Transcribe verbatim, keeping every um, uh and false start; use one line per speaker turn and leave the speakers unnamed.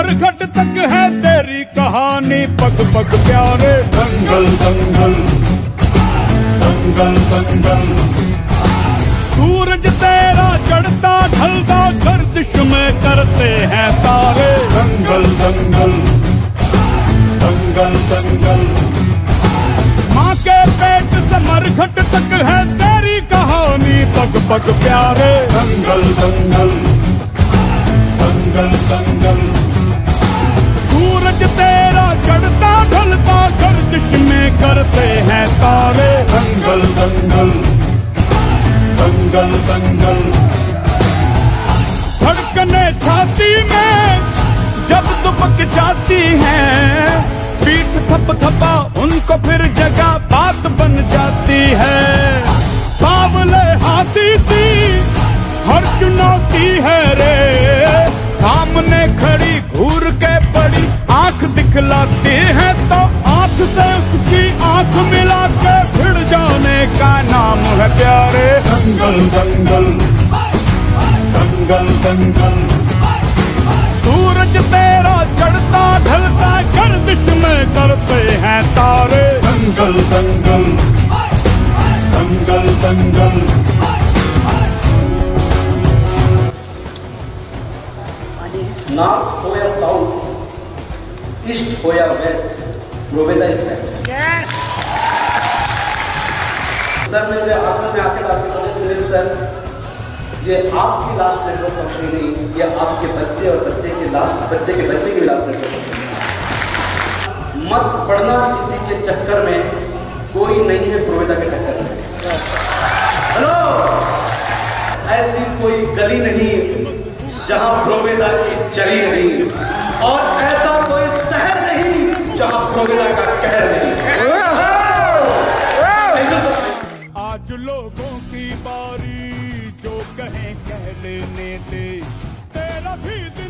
मरघट तक है तेरी कहानी, पग पग प्यारे। दंगल दंगल दंगल दंगल, सूरज तेरा चढ़ता ढलता गर्दिश में करते हैं तारे। दंगल दंगल दंगल दंगल, माँ के पेट से मरघट तक है तेरी कहानी, पग पग प्यारे। दंगल दंगल दंगल दंगल, सूरज तेरा चढ़ता ढलता गर्दिश में करते हैं तारे। दंगल दंगल दंगल दंगल, धड़कने छाती में जब दुबक जाती हैं, पीठ थप थपा उनको फिर जगह बात बन जाती है। बावले हाथी सी हर चुनौती है रे, सामने खड़ी घूर के पड़ी आंख दिखलाती है, तो आंख से उसकी आंख मिला के भिड़ जाने का नाम है प्यारे। दंगल दंगल दंगल दंगल, सूरज तेरा चढ़ता ढलता गर्दिश में करते हैं तारे। दंगल दंगल दंगल दंगल,
नॉर्थ हो या साउथ, ईस्ट हो या west, Proveda is best. Sir मेरे आत्मा में आके बात करते सर, ये आपकी लास्ट नेटवर्क कंपनी नहीं, ये आपके बच्चे और बच्चे के लास्ट बच्चे के बच्चे की लास्ट नेटवर्क कंपनी। मत पढ़ना किसी के चक्कर में, कोई नहीं है प्रोवेदा के टक्कर में। हेलो, ऐसी कोई गली नहीं जहां प्रोवेदा की चली नहीं, और ऐसा कोई शहर नहीं जहां प्रोवेदा का कहर नहीं।
आज लोगों की बारी, जो कहें कह लेने दे, तेरा भी दिल